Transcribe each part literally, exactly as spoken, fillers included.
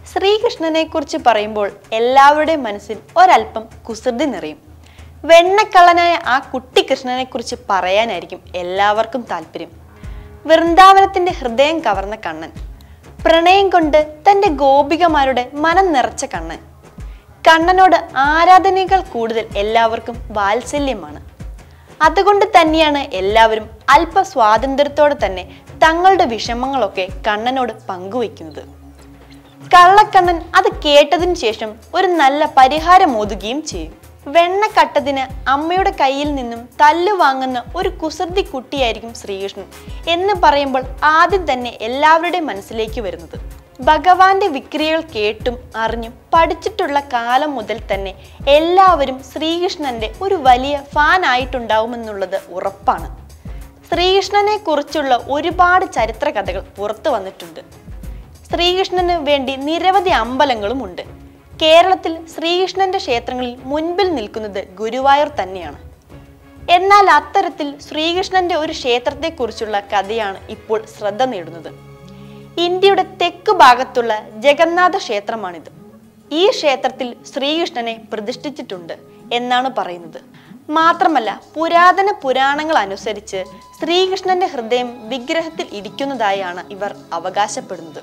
ശ്രീകൃഷ്ണനെ കുറിച്ച് പറയുമ്പോൾ എല്ലാവരുടെയും മനസ്സിൽ ഒരൽപ്പം കുസൃതി നിറയും. വെണ്ണക്കള്ളനായ ആ കുട്ടി കൃഷ്ണനെ കുറിച്ച് പറയാനായിരിക്കും എല്ലാവർക്കും താല്പര്യം. വൃന്ദാവനത്തിന്റെ ഹൃദയം കവർന്ന കണ്ണൻ, പ്രണയം കൊണ്ട് തന്റെ ഗോപികമാരുടെ മനം നിറച്ച കണ്ണൻ. കണ്ണനോട് ആരാധനകൾ കൂടുതൽ എല്ലാവർക്കും വാത്സല്യമാണ്. അതുകൊണ്ട് തന്നെയാണ് എല്ലാവരും അല്പ സ്വാതന്ത്ര്യത്തോടെ തന്നെ തങ്ങളുടെ വിഷമങ്ങളൊക്കെ കണ്ണനോട് പങ്കുവയ്ക്കുന്നത്. കള്ളക്കണ്ണൻ അത് കേട്ടതിനു ശേഷം ഒരു നല്ല പരിഹാരം ഓതുകയും ചെയ്യും. വെണ്ണക്കട്ടതിന് അമ്മയുടെ കയ്യിൽ നിന്നും തല്ലു വാങ്ങുന്ന ഒരു കുസൃതി കുട്ടിയായിരിക്കും ശ്രീകൃഷ്ണൻ എന്ന് പറയുമ്പോൾ ആദ്യം തന്നെ എല്ലാവരുടെയും മനസ്സിലേക്ക് വരുന്നത് ഭഗവാന്റെ വിക്രിയകൾ കേട്ടും അറിഞ്ഞും പഠിച്ചിട്ടുള്ള കാലം മുതൽ തന്നെ എല്ലാവരും ശ്രീകൃഷ്ണന്റെ ഒരു വലിയ ഫാൻ ആയിട്ടുണ്ടാവുമെന്നുള്ളത് ഉറപ്പാണ്. ശ്രീകൃഷ്ണനെ കുറിച്ചുള്ള ഒരുപാട് ചരിത്ര കഥകൾ പുറത്തു വന്നിട്ടുണ്ട്. ശ്രീകൃഷ്ണന് വേണ്ടി നിരവധി അമ്പലങ്ങളും ഉണ്ട്. കേരളത്തിൽ ശ്രീകൃഷ്ണന്റെ ക്ഷേത്രങ്ങളിൽ മുൻപിൽ നിൽക്കുന്നത് ഗുരുവായൂർ തന്നെയാണ്. എന്നാൽ അത്തരത്തിൽ ശ്രീകൃഷ്ണന്റെ ഒരു ക്ഷേത്രത്തെക്കുറിച്ചുള്ള കഥയാണ് ഇപ്പോൾ ശ്രദ്ധ നേടുന്നത്. ഇന്ത്യയുടെ തെക്കു ഭാഗത്തുള്ള ജഗന്നാഥ ക്ഷേത്രമാണിത്. ഈ ക്ഷേത്രത്തിൽ ശ്രീകൃഷ്ണനെ പ്രതിഷ്ഠിച്ചിട്ടുണ്ട് എന്നാണ് പറയുന്നത്. മാത്രമല്ല പുരാതന പുരാണങ്ങൾ അനുസരിച്ച് ശ്രീകൃഷ്ണന്റെ ഹൃദയം വിഗ്രഹത്തിൽ ഇരിക്കുന്നതായാണ് ഇവർ അവകാശപ്പെടുന്നത്.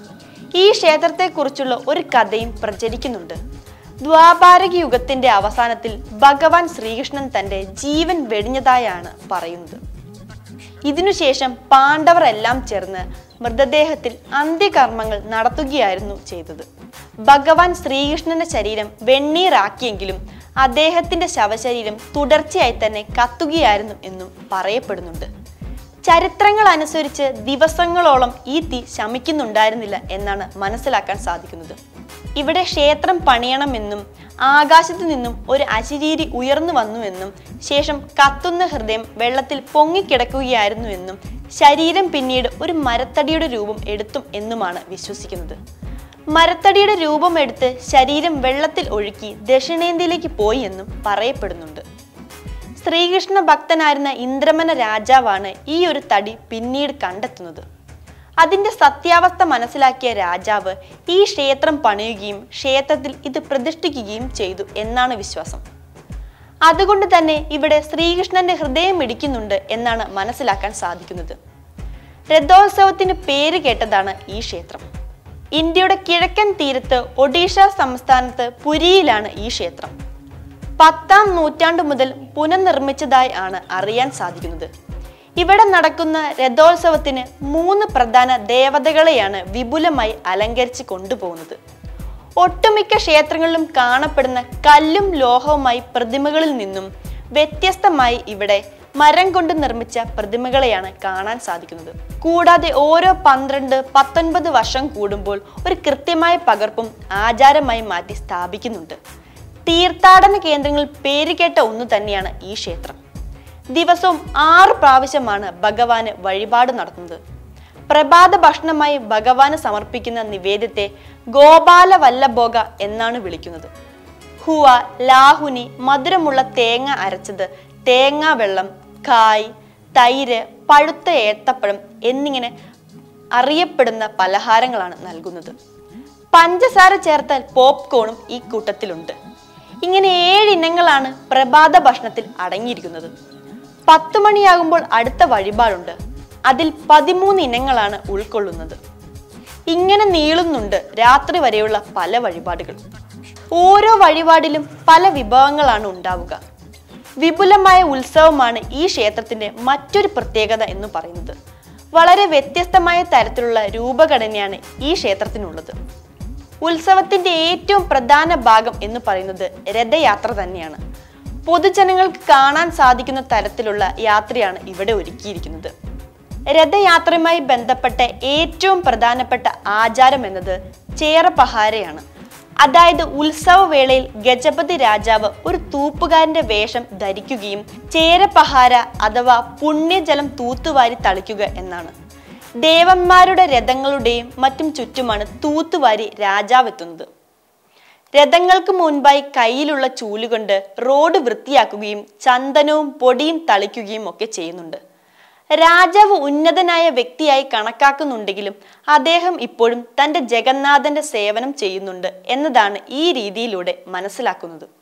ഈ ക്ഷേത്രത്തെക്കുറിച്ചുള്ള ഒരു കഥയും പ്രചരിക്കുന്നുണ്ട്. ദ്വാപാരക യുഗത്തിന്റെ അവസാനത്തിൽ ഭഗവാൻ ശ്രീകൃഷ്ണൻ തന്റെ ജീവൻ വെടിഞ്ഞതായാണ് പറയുന്നത്. ഇതിനുശേഷം പാണ്ഡവർ എല്ലാം ചേർന്ന് മൃതദേഹത്തിൽ അന്ത്യകർമ്മങ്ങൾ നടത്തുകയായിരുന്നു ചെയ്തത്. ഭഗവാൻ ശ്രീകൃഷ്ണന്റെ ശരീരം വെണ്ണീറാക്കിയെങ്കിലും അദ്ദേഹത്തിന്റെ ശവശരീരം തുടർച്ചയായി തന്നെ കത്തുകയായിരുന്നു എന്നും പറയപ്പെടുന്നുണ്ട്. ചരിത്രങ്ങൾ അനുസരിച്ച് ദിവസങ്ങളോളം ഈ തീ ശമിക്കുന്നുണ്ടായിരുന്നില്ല എന്നാണ് മനസ്സിലാക്കാൻ സാധിക്കുന്നത്. ഇവിടെ ക്ഷേത്രം പണിയണമെന്നും ആകാശത്തു നിന്നും ഒരു അശരീരി ഉയർന്നു വന്നുവെന്നും ശേഷം കത്തുന്ന ഹൃദയം വെള്ളത്തിൽ പൊങ്ങിക്കിടക്കുകയായിരുന്നു എന്നും ശരീരം പിന്നീട് ഒരു മരത്തടിയുടെ രൂപം എടുത്തും എന്നുമാണ് വിശ്വസിക്കുന്നത്. മരത്തടിയുടെ രൂപം എടുത്ത് ശരീരം വെള്ളത്തിൽ ഒഴുക്കി ദക്ഷിണേന്ത്യയിലേക്ക് പോയി എന്നും പറയപ്പെടുന്നുണ്ട്. ശ്രീകൃഷ്ണ ഭക്തനായിരുന്ന ഇന്ദ്രമന രാജാവാണ് ഈ ഒരു തടി പിന്നീട് കണ്ടെത്തുന്നത്. അതിന്റെ സത്യാവസ്ഥ മനസ്സിലാക്കിയ രാജാവ് ഈ ക്ഷേത്രം പണിയുകയും ക്ഷേത്രത്തിൽ ഇത് പ്രതിഷ്ഠിക്കുകയും ചെയ്തു എന്നാണ് വിശ്വാസം. അതുകൊണ്ട് തന്നെ ഇവിടെ ശ്രീകൃഷ്ണന്റെ ഹൃദയം ഇടിക്കുന്നുണ്ട് എന്നാണ് മനസ്സിലാക്കാൻ സാധിക്കുന്നത്. രഥോത്സവത്തിന് പേര് കേട്ടതാണ് ഈ ക്ഷേത്രം. ഇന്ത്യയുടെ കിഴക്കൻ തീരത്ത് ഒഡീഷ സംസ്ഥാനത്ത് പുരിയിലാണ് ഈ ക്ഷേത്രം. പത്താം നൂറ്റാണ്ടു മുതൽ പുനർനിർമ്മിച്ചതായി ആണ് അറിയാൻ സാധിക്കുന്നത്. ഇവിടെ നടക്കുന്ന രഥോത്സവത്തിന് മൂന്ന് പ്രധാന ദേവതകളെയാണ് വിപുലമായി അലങ്കരിച്ച് കൊണ്ടുപോകുന്നത്. ഒട്ടുമിക്ക ക്ഷേത്രങ്ങളിലും കാണപ്പെടുന്ന കല്ലും ലോഹവുമായി പ്രതിമകളിൽ നിന്നും വ്യത്യസ്തമായി ഇവിടെ മരം കൊണ്ട് നിർമ്മിച്ച പ്രതിമകളെയാണ് കാണാൻ സാധിക്കുന്നത്. കൂടാതെ ഓരോ പന്ത്രണ്ട് പത്തൊൻപത് വർഷം കൂടുമ്പോൾ ഒരു കൃത്യമായ പകർപ്പും ആചാരമായി മാറ്റി സ്ഥാപിക്കുന്നുണ്ട്. തീർത്ഥാടന കേന്ദ്രങ്ങളിൽ പേരുകേട്ട ഒന്നു തന്നെയാണ് ഈ ക്ഷേത്രം. ദിവസവും ആറ് പ്രാവശ്യമാണ് ഭഗവാന് വഴിപാട് നടത്തുന്നത്. പ്രഭാത ഭക്ഷണമായി ഭഗവാന് സമർപ്പിക്കുന്ന നിവേദ്യത്തെ ഗോപാല വല്ലഭോഗ എന്നാണ് വിളിക്കുന്നത്. ഹുവ, ലാഹുനി, മധുരമുള്ള തേങ്ങ അരച്ചത്, തേങ്ങാ വെള്ളം, കായ്, തൈര്, പഴുത്ത ഏത്തപ്പഴം എന്നിങ്ങനെ അറിയപ്പെടുന്ന പലഹാരങ്ങളാണ് നൽകുന്നത്. പഞ്ചസാര ചേർത്ത പോപ്കോണും ഈ കൂട്ടത്തിലുണ്ട്. ഇങ്ങനെ ഏഴ് ഇനങ്ങളാണ് പ്രഭാത ഭക്ഷണത്തിൽ അടങ്ങിയിരിക്കുന്നത്. പത്തു മണിയാകുമ്പോൾ അടുത്ത വഴിപാടുണ്ട്. അതിൽ പതിമൂന്ന് ഇനങ്ങളാണ് ഉൾക്കൊള്ളുന്നത്. ഇങ്ങനെ നീളുന്നുണ്ട് രാത്രി വരെയുള്ള പല വഴിപാടുകൾ. ഓരോ വഴിപാടിലും പല വിഭവങ്ങളാണ് ഉണ്ടാവുക. വിപുലമായ ഉത്സവമാണ് ഈ ക്ഷേത്രത്തിന്റെ മറ്റൊരു പ്രത്യേകത എന്ന് പറയുന്നത്. വളരെ വ്യത്യസ്തമായ തരത്തിലുള്ള രൂപഘടനയാണ് ഈ ക്ഷേത്രത്തിനുള്ളത്. ഉത്സവത്തിന്റെ ഏറ്റവും പ്രധാന ഭാഗം എന്ന് പറയുന്നത് രഥയാത്ര തന്നെയാണ്. പൊതുജനങ്ങൾക്ക് കാണാൻ സാധിക്കുന്ന തരത്തിലുള്ള യാത്രയാണ് ഇവിടെ ഒരുക്കിയിരിക്കുന്നത്. രഥയാത്രയുമായി ബന്ധപ്പെട്ട ഏറ്റവും പ്രധാനപ്പെട്ട ആചാരം എന്നത് ചേറപഹാരയാണ്. അതായത് ഉത്സവവേളയിൽ ഗജപതി രാജാവ് ഒരു തൂപ്പുകാരന്റെ വേഷം ധരിക്കുകയും ചേരപഹാര അഥവാ പുണ്യജലം തൂത്തുവാരി തളിക്കുക എന്നാണ്. ദേവന്മാരുടെ രഥങ്ങളുടെയും മറ്റും ചുറ്റുമാണ് തൂത്തുവാരി രാജാവ് എത്തുന്നത്. രഥങ്ങൾക്ക് മുൻപായി കയ്യിലുള്ള ചൂലുകൊണ്ട് റോഡ് വൃത്തിയാക്കുകയും ചന്ദനവും പൊടിയും തളിക്കുകയും ഒക്കെ ചെയ്യുന്നുണ്ട്. രാജാവ് ഉന്നതനായ വ്യക്തിയായി കണക്കാക്കുന്നുണ്ടെങ്കിലും അദ്ദേഹം ഇപ്പോഴും തൻ്റെ ജഗന്നാഥന്റെ സേവനം ചെയ്യുന്നുണ്ട് എന്നതാണ് ഈ രീതിയിലൂടെ മനസ്സിലാക്കുന്നത്.